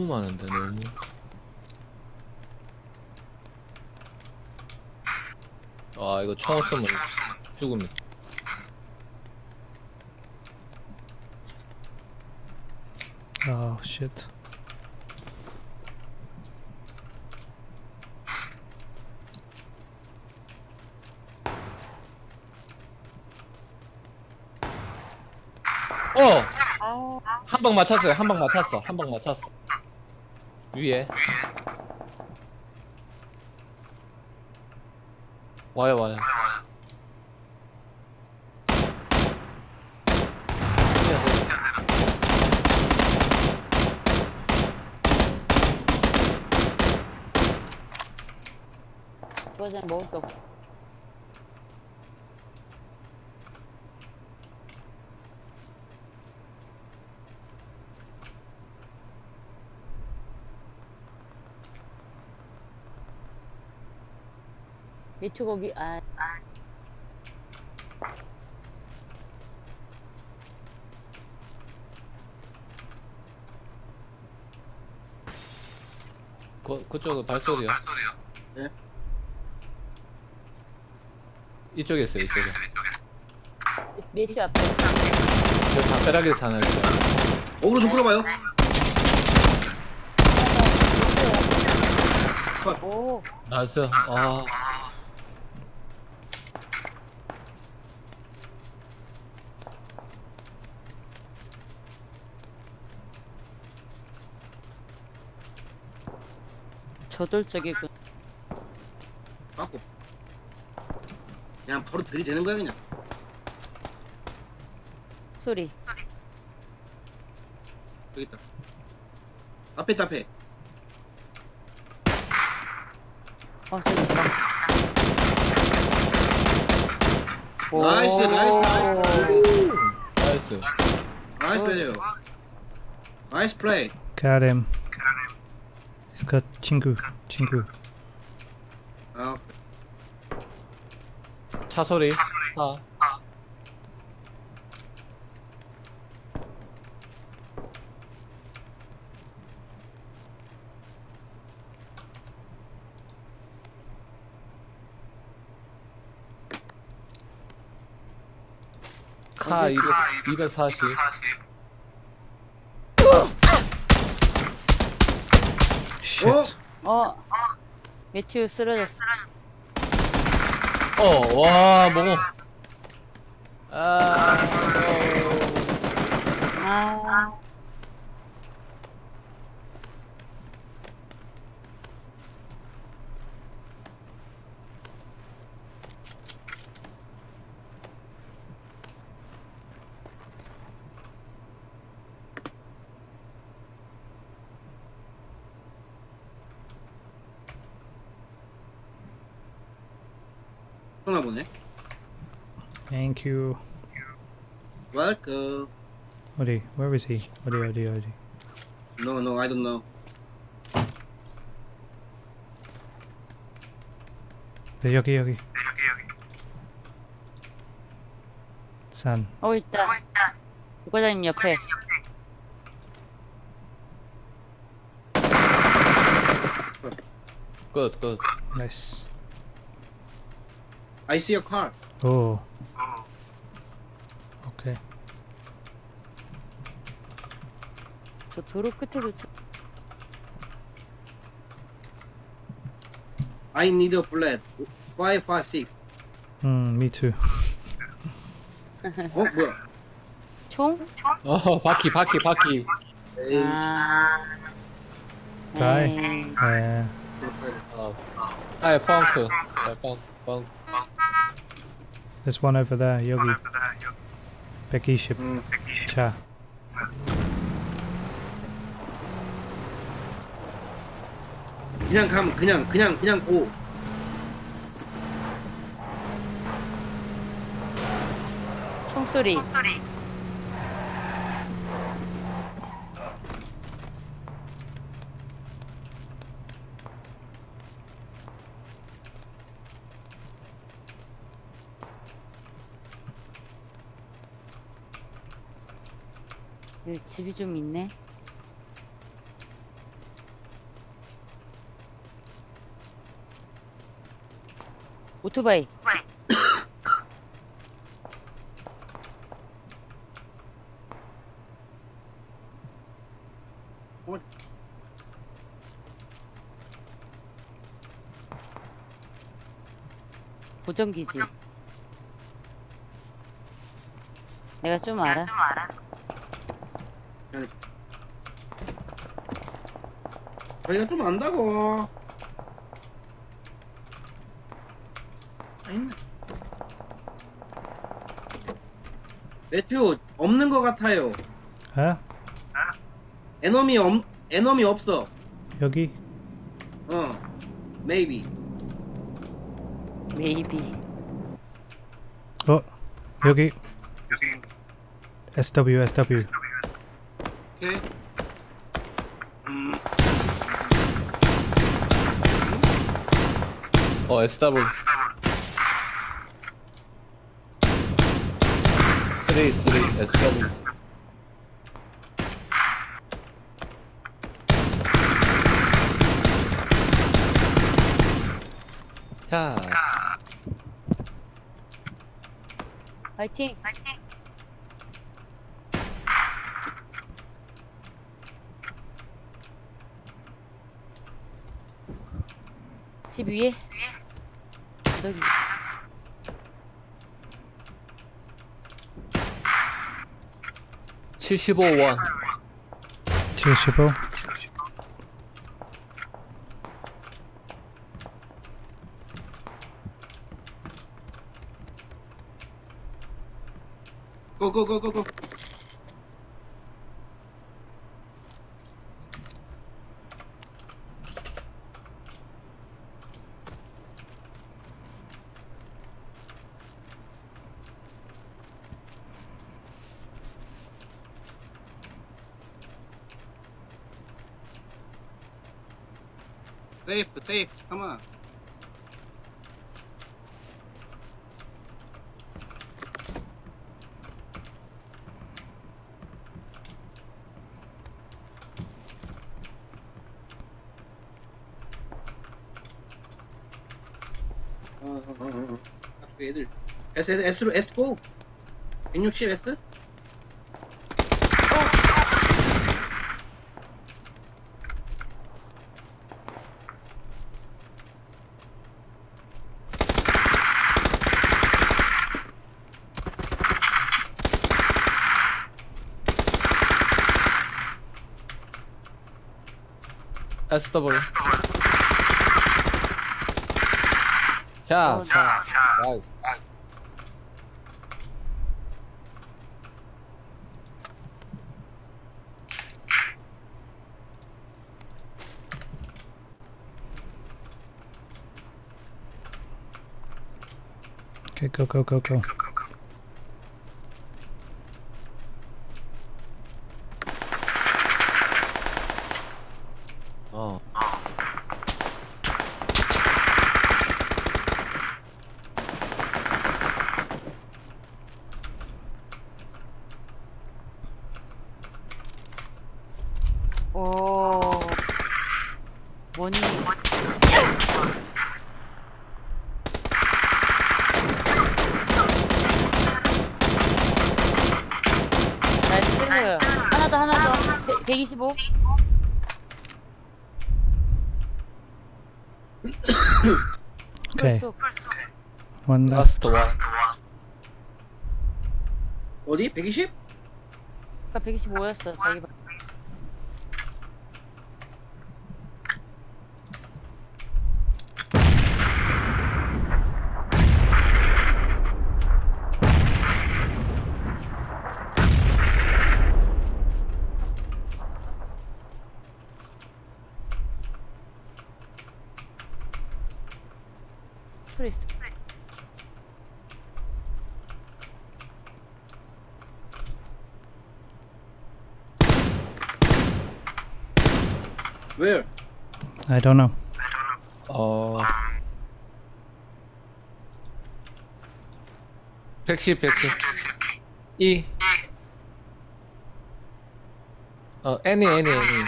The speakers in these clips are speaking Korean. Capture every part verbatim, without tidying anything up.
너무 많은데 너무. 아 이거 총 쏘면 죽으면. Oh shit. 어! 아, 한 방 맞췄어요. 한 방 맞췄어. 한 방 맞췄어. 위에. 와요 와요. 뛰어야 돼. 그거 전에 먹을 게 없어. 미투 거기, 아, 그, 그쪽은 발소리요. 네? 이쪽에 있어요 이쪽에. 미투 앞에. 저 담벼락에서 하나 있어요. 어그로 좀 끌어봐요. 오, 나이스. 아 저돌적이군. 맞고. 그냥 바로 들이대는 거야 그냥. 소리. 여기 있다. 앞에 있다 앞에. 어, 저기 있다. 나이스, 나이스, 나이스. 나이스. 나이스 플레이요. 나이스 플레이. Got him. He's got 친구. 친구. 아, 차 소리. 차. 카 이백, 이백사십. Shit. 어, 미투 쓰러졌어. 어, 와, 뭐고. 아, 아, 쏘나 보네. Thank you. Welcome. 어디? Where is he? 어디 어디 어디? No, no, I don't know. 네 여기 여기. 산. 어, 있다. 부과장님 옆에. 끝, 끝. Nice. I see a car. 오. 오케이. 저 도로 끝에도 차. I need a bullet. five five six. 음, me too. 어, 뭐야? 총? 어, 바퀴, 바퀴, 바퀴. 에이, 아. Die. 에이. 네. 어. 아, 펑크. 아, 펑크, 펑크. There's one over there. 여기. 백이십. 음, 차. 그냥 가면 그냥 그냥 그냥 고. 총소리. 여기 집이 좀 있네. 오토바이. 어, 보정기지. 내가 좀 알아. 저희가 좀 안다고. 아, 있네. 매튜 없는 것 같아요. 아? 에너미 없 에너미 없어. 여기? 어, maybe. 메이비. 어? 여기 에스더블유 에스더블유 오케이. 음, 어 에스더블유 쓰리 쓰리 에스더블유 자 파이팅. 집 위에. 너기. 칠십오 원 칠십오 고고고고고. Safe, safe, come on. 어, 어, 어, 어. 저기 애들. S, S, S로, S 고! 백육십 S? 에스더블유 자, 자, 나이스. Okay, go, go, go, go. 어. 오. 뭐니? 나이스. 하나 더, 하나 더. 백, 백이십오. Okay, 풀스톱. one left. 라스트 원. 어디? 백이십? 아까 백이십오였어. 자기 봐. 프리스. Where? I don't know. 어. 백십, 백십. 이. 어, any, any, any.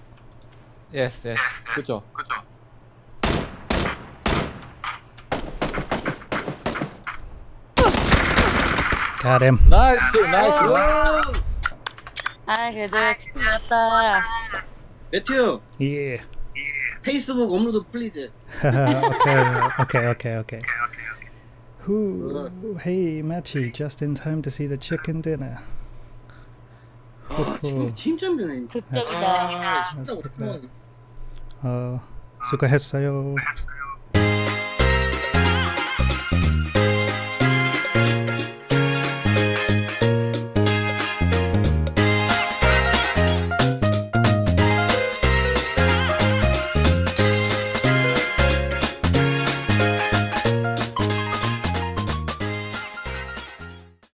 Yes, yes. 그죠. Got him. 나이스 킬 나이스. 아 그래도 치킨 먹었다. 매튜 Yeah. 페이스북 업로드 플리즈. okay, okay, okay, okay. Who? Hey, Machi, just in time to see the chicken dinner. 아 지금 진짜 변해. 극적이다. 아 쉽다고 That's 생각하니. 어, 수고했어요.